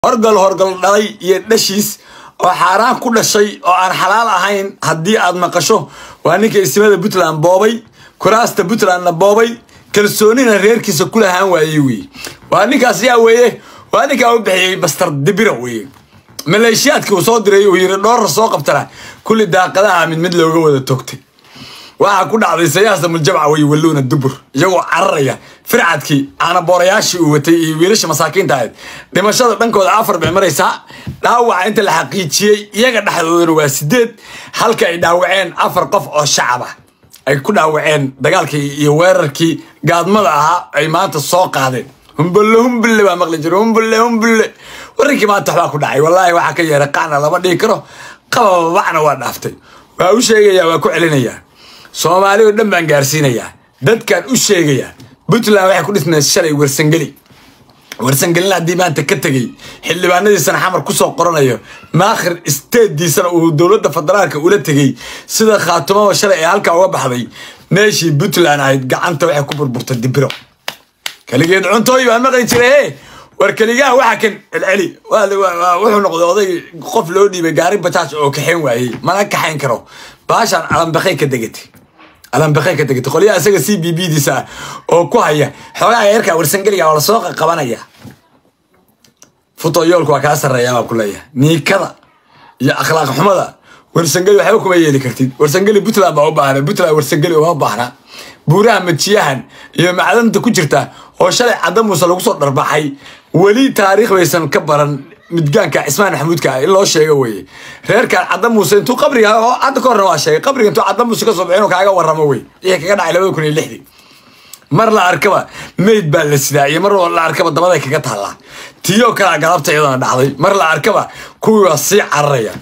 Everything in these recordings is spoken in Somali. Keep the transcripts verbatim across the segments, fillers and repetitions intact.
horgal horgal dhalay iyo dhashiis oo xaraan ku dhashay oo aan xalaal ahayn hadii aad maqasho waa ninka ismada Puntland boobay kuraasta Puntlandna boobay kalsoonina reerkiisa kula haan waayay wi waa ninkaas yaa weeye waa ninka uu bixiyay bastar dibira weeye maleeshiyaadkii uu soo diray uu yiri dhowr soo qabtana kulli daaqadaha mid mid looga wada togtay waxa ku dhacday siyaasada muljabca way walloona dubur iyagoo cararaya fircadkii ana boorayaashii uu watay iyo wiilasha masaakiinta ahayd dhimashada dhankooda afar bay maraysaa dhaawaca inta la xaqiijiyay iyaga dhaxdooda waa sideed halka ay dhaawaceen afar qof oo shacab ah ay ku dhaawaceen dagaalkii iyo weerarkii gaadmada ahaa ay maanta soo qaadeen humbulle humbulle baa maqli jiray humbulle humbulle warkii maanta waxa ku dhacay wallahi waxa ka yeeray qaana lama dhigi karo qababacna waa dhaaftay waa u sheegaya waa ku celinaya Soomaali oo dhan baan gaarsiinaya dadkan u sheegaya Puntland waxay ku dhisnaa shalay warsangeli warsangelina hadii maanta ka tagay xildhibaanadiisana xamar ku soo qoranayo maakhir isteediisana uu dawladda federaalka ula tagay sida khaatimo shalay ay halka uga baxday meeshii Puntland ahayd gacanta waxay ku burburtay dibiro kaligeed cuntooy baa maqan jiray war kaligaa waxa kan celi wuxuu noqday oday qof loo dhiibay gaari bataas oo kaxeen waayay mana kaxeen karo baashan alan baqay ka degatay alan baqay ka degatay qoliya asaga C B B disa oo ku haya xogaa yarka warsangeliga oo soo qabanaya foto yoolku waa ka sareeyaa baa kuleeyahay niikada iyo akhlaaq xumada warsangeli waxa ku yeeli kartid warsangeli Puntland baa u baahan Puntland warsangeli oo baahna buuraha majiyahan iyo macdanta ku jirta oo shalay cadam muuse lagu soo darbaxay wali taariikh waysan ka baran midgaanka Ismaan Maxamuudka in loo sheego way reerka cadam muuse intuu qabriga oo cad ka horna waa sheegay qabriga intuu cadam muuse ka soo bixin oo kaaga warramo way iyo kaga dhacay laba kun iyo lix mar la arkaba meed baa la sidaayay mar la arkaba dabada kaga taala tiyo kala galabta iyadana dhacday mar la arkaba kuwa si carraya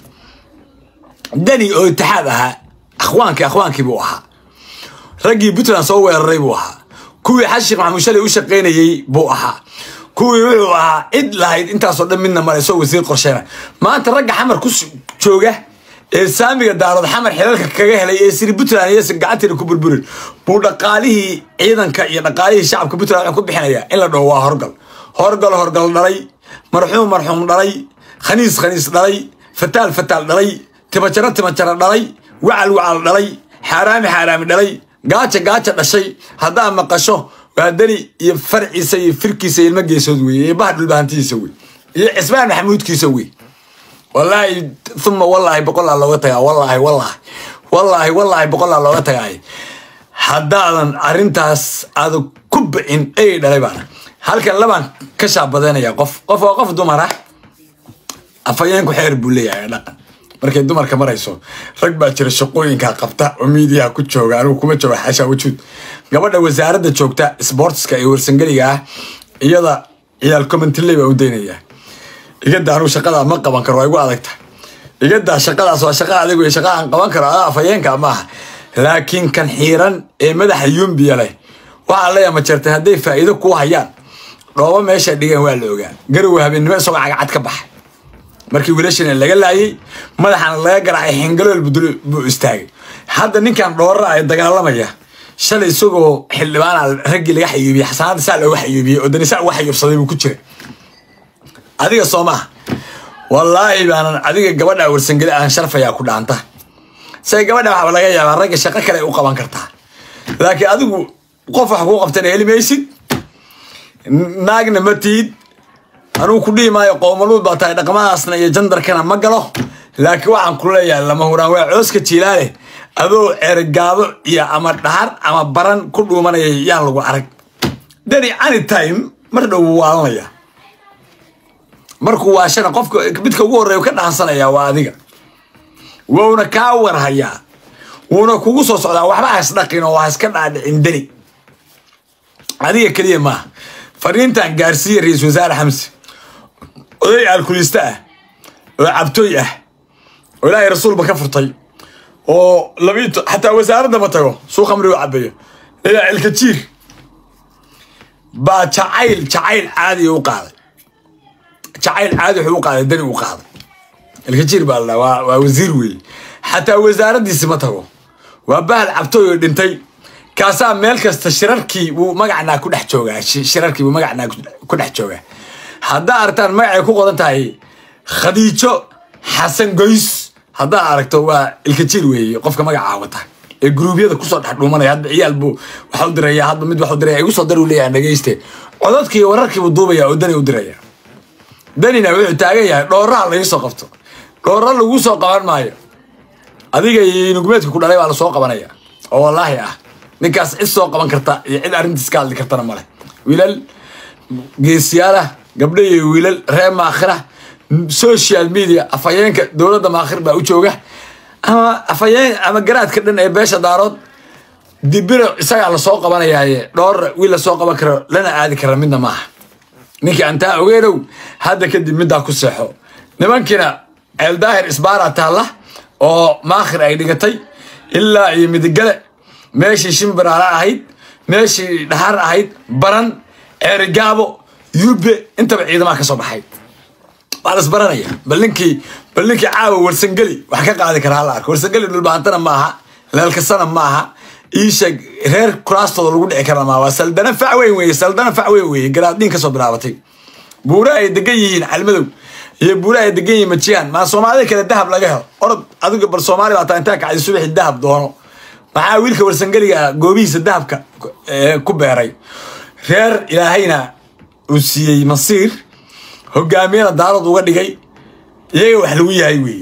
dani oo taxad aha akhwaanki akhwaanki buu ahaa ragii Puntland soo weeraray buu ahaa kuwii xashir maxamuud shalay u shaqeynayay buu ahaa kuwii wuxuu ahaa cid lahayd intaas oo dhan midna marayso wasiir qorsheena maanta ragga xamar ku jooga ee saamiga daarad xamar xilalka kaga helay ee siri Puntland iyo gacanteeda ku burburin buu dhaqaalihii ciidanka iyo dhaqaalihii shacabka Puntland ku bixinaya in la dhaw waa horgal horgal horgal dhalay marxuum marxuum dhalay khaniis khaniis dhalay fataal fataal dhalay tibajara tibajara dhalay wacal wacal dhalay xaraami xaraami dhalay gaaja gaaja dhashay hadaa maqasho waa dani iyo farciisa iyo firkiisa ilma geesood weeye bahdul baantiisa weeye iyo Ismaan Maxamuudkiisa weeye wallahi thumma wallahi boqol looga tagaa wallahi wallahi wallahi wallahi boqol looga tagaa hadaan arintaas aad ku bixin ay dhalay baan halkan laban ka shaabadeynaya qof qof oo qof dumar ah afayeen ku xeer buu leeyahay dhaqan markay dumarka marayso rag baa jira shaqooyinka qabta oo media ku jooga anigu kuma jooga xasha wajud gabadha wasaaradda joogta sportska ee warsangeliga ah iyada ciyaal commentary baa u deynaya iga daanu shaqada ma qaban karo igu adagta iga daa shaqadaas waa shaqa adigu iyo shaqa aan qaban karo afayeenka ma laakiin kan xiiran ee madaxa yumbiya leh waxa la yama jirtay haday faa'iido ku hayaan dhoobo meesha dhigan waa la ogaa garow habeenimo soo cagacad ka baxay markii wiilashana laga laayay madaxana laga garaacay xingalool budul buu istaagay hadda ninkan dhoorra ay dagaalamaya shalay isagoo xildhibaan ragii laga xayuubiyay xasaanada saa loo xayuubiyay oo danisa wax xayuubsaday buu ku jiray adiga Soomaa wallahi baanan adiga gabadha warsangeli aan sharfaya ku dhaanta say gabadha waxa laga yaabaa rag shaqo kale u qaban kartaa laakiin adigu qof wax ku qabtan helimaysid naagna matid anu ku dhiimaayo qowmaluud baa tahay dhaqamaasna iyo jandarkana ma galo laakiin waxaan ku leeyahay lama huraan waa cooska jiilaale adoo ergaabo iyo ama dhahar ama baran ku dhuumanaya yaan lagu arag dani anytime mar dhow waalanaya markuu waashana qofka midka ugu horeeyo ka dhaansanaya waa adiga wuuna ka warhaya wuuna kugu soo socdaa waxba has dhaqin oo has ka dhaadhicin dani adiga kaliya ma fariintan gaarsiiyay ra'iisul wasaare Xamse oday alkulista ah oo cabtooy ah oo ilaahay rasuulba ka furtay oo labito hatta wasaaradda ma tago soo khamri u cabayo ilaa ilka jiir ba jacayl jacayl caadi u qaaday jacayl caadi u qaaday dani u qaaday ilka jiir baa la waa wasiir weey hatta wasaaraddiisa ma tago waa bahal cabtooy dhintay kaasa meel kasta shirarkii uu magacna ku dhex joogaa shirarkii uu magacna ku dhex joogaa haddaa aragtaan magacay ku qodan tahay khadiijo xasan goys haddaa aragto waa ilkajiir weeye qofka magacaa wata ee gruubyada kusoo dhex dhuumanaya hadda ciyaal buu waxa u diraya hadda mid waxa u diraya igu soo dar uu leeyahay dhageyste codadkii wararkii buu duubaya oo dani u diraya danina wuxuu taagan yahay dhooraha laga soo qabto dhoora lagu soo qaban maayo adiga iyo nugumeedka ku dhalay waa la soo qabanaya oo wallaahi ah ninkaas cid soo qaban karta iyo cid arrintiis ka hadli kartana male wiilal geesiyaala gabdho iyo wiilal reer maakhira social media afayeenka dowladda maakhir baa u jooga ama afayeen ama garaadka dhan ee beesha daarood dibiro isagaa la soo qabanayaaye dhowr wiil la soo qaban karo lana aadi kara midna maaha ninkii antaa ogeenow hadda kadib middaa ku seexo nimankiina ceel daahir isbaara taalla oo maakhir ay dhigatay ilaa iyo midigale meeshii shimbiraala ahayd meeshii dhaxar ahayd baran ceerigaabo yube intaba ciidamaha ka soo baxay waa la isbaranaya bal ninkii bal ninkii caawa warsangeli wax ka qaadi karaa la arko warsangeli dhulbaantana maaha leelkasana maaha ii sheeg reer kuraastooda lagu dhici kara maaha waa saldana fac weyn weeye saldana fac weyn weeye garaadhiin ka soo bilaabatay buura ay degan yihiin calmadow iyo buura ay degan yihiin majiyaan maa soomaalida kale dahab laga helo orod adiga bal soomaali baa taa intaa kacdi subaxi dahab doono maxaa wiilka warsangeliga goobihiisa dahabka ku beeray reer ilaahayna uu siiyey masiir hogaamiyana daarood uga dhigay iyaga wax lagu yahay weeye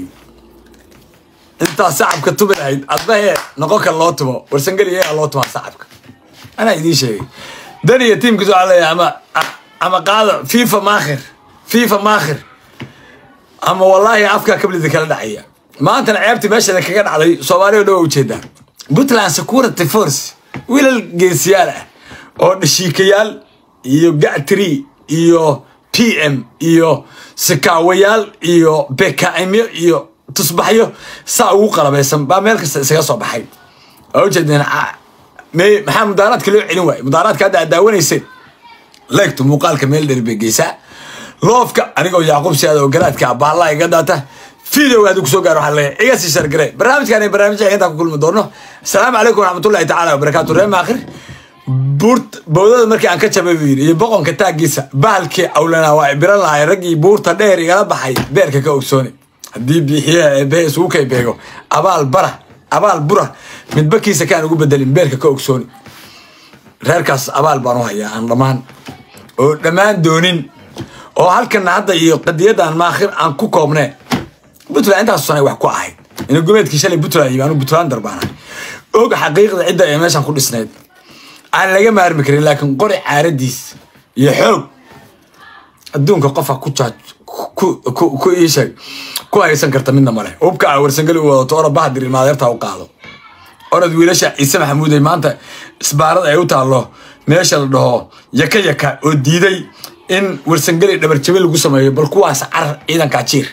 intaa sacabka tubi lahayd adbahe noqon kale loo tumo warsangeli iyaga loo tumaa sacabka anaa idiin sheegay dan iyo tiimkiisu waxaa leeyahay ama ama qaado fifa maakhir fifa maakhir ama wallaahi afkaa kablida kala dhacaya maantana ceebtii meesha kaga dhacday soomaaliya dhowa ujeedaa puntland security force wiilal geesiyaal ah oo dhashiikayaal iyo gactiri iyo p m iyo sikaawayaal iyo bkmyo iyo tusbaxyo saa ugu qalabaysan baa meel kasta isaga soo baxay oo ujeedeen maxaa mudaaraadka loo celin waayo mudaaraadka hadda aad daawanayseen leegto muuqaalka meel dheer bay geysaa loofka anigoo yacquub siyaada oo garaadka baallaa iga daata فيديو هذا كسوق أروح عليه إيه سيشار قري برنامج كان برنامج عين تاكل كل مدورنا السلام عليكم ورحمة الله تعالى وبركاته ريم آخر بورت بودة مركي عن كتشة بفير يبقون كتاج جيسا بالك أولنا وعبر الله يرجع بورت دير يلا بحي بيرك كوكسوني دي بيحيى بيس وكي بيجو أبال برا أبال برا من بكي سكان وجوب بدلين بيرك كوكسوني ريركاس أبال بانوها يا عن رمان ورمان دونين أو هالكن هذا يقديد عن ماخر عن كوكوبنا بطلع أنت أصلاً واحد كواحد إنه قمت كيشالي بطلع يبانو بطلان دربانا أوج حقيقة عدة أيام عشان كل سنة أنا لقى ما أرمكرين لكن قرع عرديس يحب الدون كقفة كوتشات كو كو كو إيش كو هاي سنكرت منا مرة وبكع ورسنجلي وطورة بعد ما يرتاح وقاعده أرد ويلاش إسمع حمود ما أنت سبارة أيوة الله ماشى الله يكا يكا وديدي إن ورسنجلي دبرتشبيل وقسمه بالقوة سعر إذا كاتير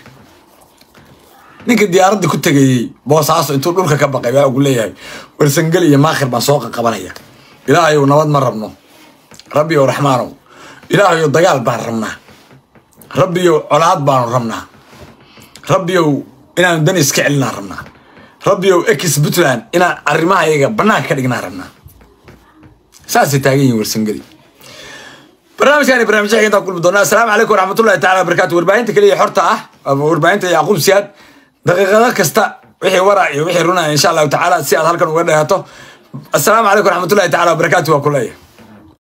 ninka diyaaradda ku tagay boosaaso intuu dhulka ka baqay waa ugu leeyahay warsangeli iyo maakhir baan soo qabanaya ilaahay uu nabad ma rabno rabbi oo raxmaano ilaahay oo dagaal baan rabnaa rabbi oo colaad baan rabnaa rabbi oo inaan dan iska celinaa rabnaa rabbi oo ex Puntland inaan arrimaha iyaga banaanka ka dhignaa rabnaa saasi taagan yihiin warsangeli barnaamijkani barnaamijka inta kulmi doonaa assalaamu calaykum waraxmatullaahi tacaala wabarakaatuh warbaahinta kaliya xorta ah warbaahinta yacquub siyaad دقيقة كستا وحي ورا وحي رونا إن شاء الله تعالى سياد هالكن وغير السلام عليكم ورحمة الله تعالى وبركاته وكلية